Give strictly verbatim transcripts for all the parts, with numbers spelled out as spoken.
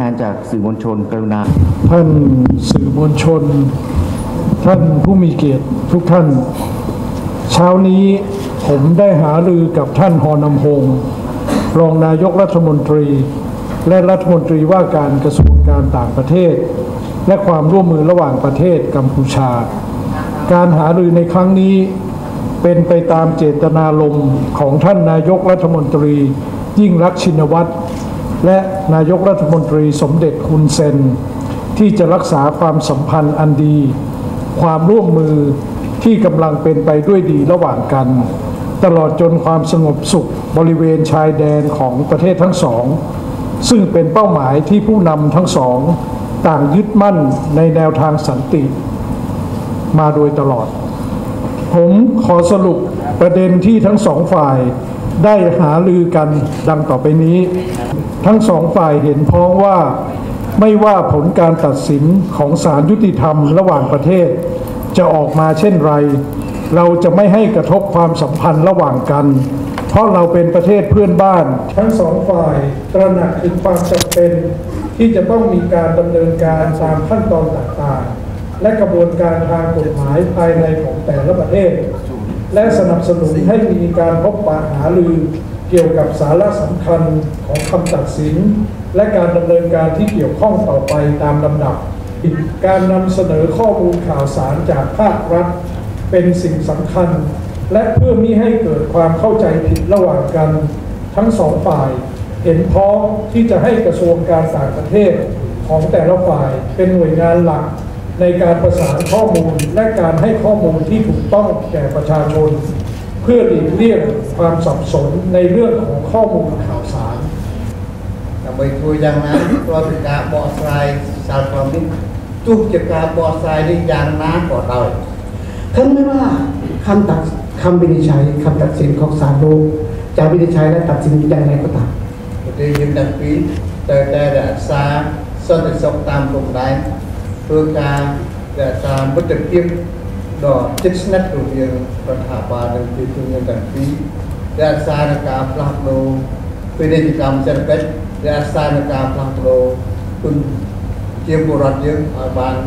านจากสื่อมวลชนกรุณาท่านสื่อมวลชนท่านผู้มีเกียรติทุกท่านเช้านี้ผมได้หารือกับท่านฮอนำพงศ์รองนายกรัฐมนตรีและรัฐมนตรีว่าการกระทรวงการต่างประเทศและความร่วมมือระหว่างประเทศกัมพูชาการหารือในครั้งนี้เป็นไปตามเจตนารมณ์ของท่านนายกรัฐมนตรียิ่งรักษณ์ชินวัตรและนายกรัฐมนตรีสมเด็จฮุนเซนที่จะรักษาความสัมพันธ์อันดีความร่วมมือที่กำลังเป็นไปด้วยดีระหว่างกันตลอดจนความสงบสุขบริเวณชายแดนของประเทศทั้งสองซึ่งเป็นเป้าหมายที่ผู้นำทั้งสองต่างยึดมั่นในแนวทางสันติมาโดยตลอดผมขอสรุปประเด็นที่ทั้งสองฝ่ายได้หารือกันดังต่อไปนี้ทั้งสองฝ่ายเห็นพ้องว่าไม่ว่าผลการตัดสินของศาลยุติธรรมระหว่างประเทศจะออกมาเช่นไรเราจะไม่ให้กระทบความสัมพันธ์ระหว่างกันเพราะเราเป็นประเทศเพื่อนบ้านทั้งสองฝ่ายตระหนักถึงความจำเป็นที่จะต้องมีการดำเนินการตามขั้นตอนต่างๆและกระบวนการทางกฎหมายภายในของแต่ละประเทศและสนับสนุนให้มีการพบปะหารือเกี่ยวกับสาระสำคัญของคำตัดสินและการดำเนินการที่เกี่ยวข้องต่อไปตามลำดับการนำเสนอข้อมูลข่าวสารจากภาครัฐเป็นสิ่งสำคัญและเพื่อมิให้เกิดความเข้าใจผิดระหว่างกันทั้งสองฝ่ายเห็นพ้องที่จะให้กระทรวงการต่างประเทศของแต่ละฝ่ายเป็นหน่วยงานหลักในการประสานข้อมูลและการให้ข้อมูลที่ถูกต้องแก่ประชาชนเพื่อหลีกเลี่ยงความสับสนในเรื่องของข้อมูลข่าวสารដើម្បីធ្វើយ៉ាងណាព្រោះការបកស្រាយសាលក្រមនេះទោះជាការបកស្រាយនេះយ៉ាងណាក៏ដោយท่านไม่ว่าคำตัดคำวินิจฉัยคำตัดสินของศาลโลกจะวินิจฉัยและตัดสินอย่างไรก็ตามประเทศยังดังปีแต่แต่รักษาสันติสุขตามกฎหมายเพื่อการรักษาบุตรเพียงดอกจิตสนัดตัวเองประธาบาลในที่ทุ่งยังดังปีรักษาในการปรับโลเป็นกิจกรรมเศรษฐกิจรักษาในการปรับโลคุณเกี่ยวกับรัฐยังบาง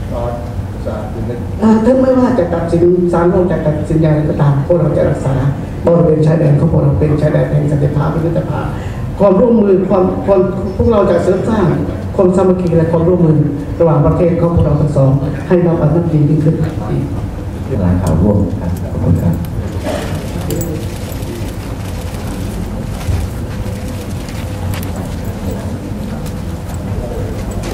ท่านไม่ว่าจะตัดสินศาลโลกจะตัดสินอย่างไรก็ตามพวกเราจะรักษาบริเวณชายแดนของพวกเราเป็นชายแดนแห่งสันติภาพและมิตรภาพความร่วมมือความความพวกเราจะเสริมสร้างความสามัคคีและความร่วมมือระหว่างประเทศของพวกเราทั้งสองให้เราอันนั้นดียิ่งขึ้นหลายข่าวร่วมกันขอบคุณครับ